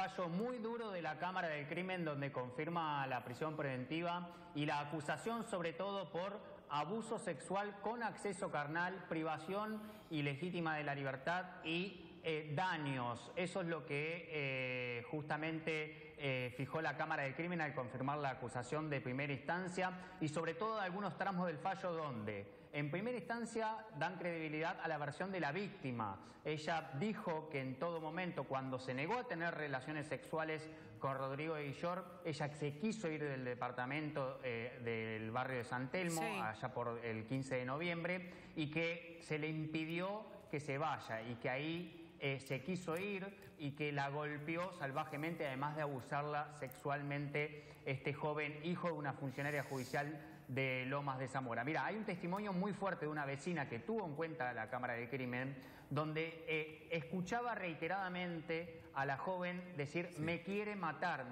fallo muy duro de la Cámara del Crimen donde confirma la prisión preventiva y la acusación sobre todo por abuso sexual con acceso carnal, privación ilegítima de la libertad y daños. Eso es lo que justamente fijó la Cámara del Crimen al confirmar la acusación de primera instancia y sobre todo algunos tramos del fallo donde en primera instancia dan credibilidad a la versión de la víctima. Ella dijo que en todo momento cuando se negó a tener relaciones sexuales con Rodrigo de Guillor, ella se quiso ir del departamento del barrio de San Telmo, Sí, allá por el 15 de noviembre, y que se le impidió que se vaya y que ahí se quiso ir y que la golpeó salvajemente, además de abusarla sexualmente este joven hijo de una funcionaria judicial de Lomas de Zamora. Mira, hay un testimonio muy fuerte de una vecina que tuvo en cuenta la Cámara del Crimen, donde escuchaba reiteradamente a la joven decir me quiere matar,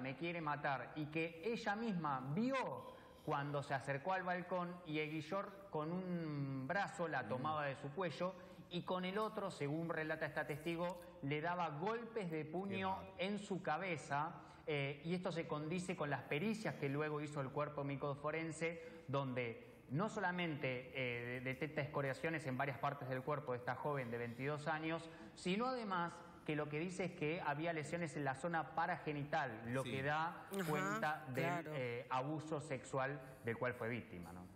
y que ella misma vio cuando se acercó al balcón y Guillor con un brazo la tomaba de su cuello y con el otro, según relata esta testigo, le daba golpes de puño en su cabeza y esto se condice con las pericias que luego hizo el cuerpo médico-forense, donde no solamente detecta escoriaciones en varias partes del cuerpo de esta joven de 22 años, sino además que lo que dice es que había lesiones en la zona paragenital, lo que da cuenta del abuso sexual del cual fue víctima, ¿no?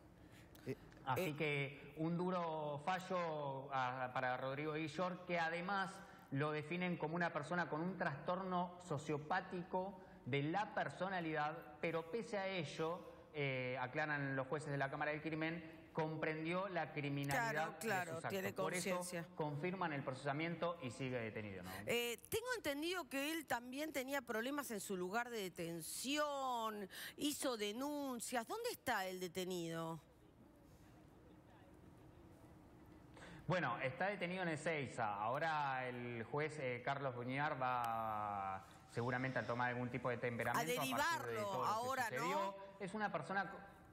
Así que un duro fallo para Rodrigo Guillor, que además lo definen como una persona con un trastorno sociopático de la personalidad, pero pese a ello, aclaran los jueces de la Cámara del Crimen, comprendió la criminalidad de sus actos. tiene conciencia. Por eso confirman el procesamiento y sigue detenido, ¿no? Tengo entendido que él también tenía problemas en su lugar de detención, hizo denuncias. ¿Dónde está el detenido? Bueno, está detenido en Ezeiza. Ahora el juez Carlos Buñar va seguramente a tomar algún tipo de temperamento. A derivarlo, a partir de todo ahora, lo que sucedió. ¿no? Es una persona...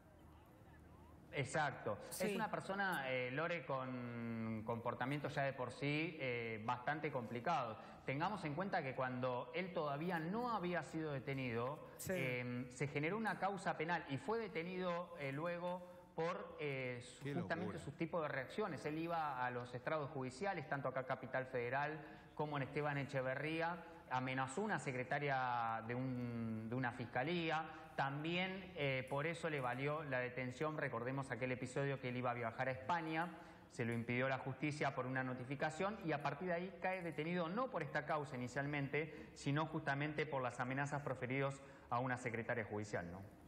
Exacto. Sí. Es una persona, Lore, con comportamientos ya de por sí bastante complicados. Tengamos en cuenta que cuando él todavía no había sido detenido, se generó una causa penal y fue detenido luego por justamente sus tipos de reacciones. Él iba a los estrados judiciales, tanto acá Capital Federal como en Esteban Echeverría, amenazó una secretaria de una fiscalía, también por eso le valió la detención. Recordemos aquel episodio que él iba a viajar a España, se lo impidió la justicia por una notificación y a partir de ahí cae detenido no por esta causa inicialmente, sino justamente por las amenazas proferidas a una secretaria judicial, ¿no?